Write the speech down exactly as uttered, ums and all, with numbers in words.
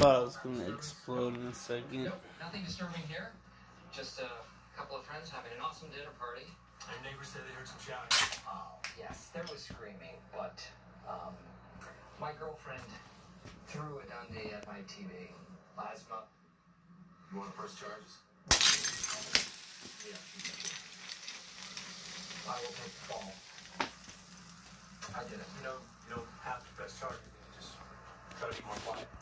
thought I was gonna explode in a second. Nope, nothing disturbing here. Just a couple of friends having an awesome dinner party. Our neighbors said they heard some shouting. Oh, yes, there was screaming, but um, my girlfriend threw a Dundee at my T V. Plasma. You want to press charges? Yeah. I will take the fall. I did it. You know, you don't have to press charges. You just try to be more quiet.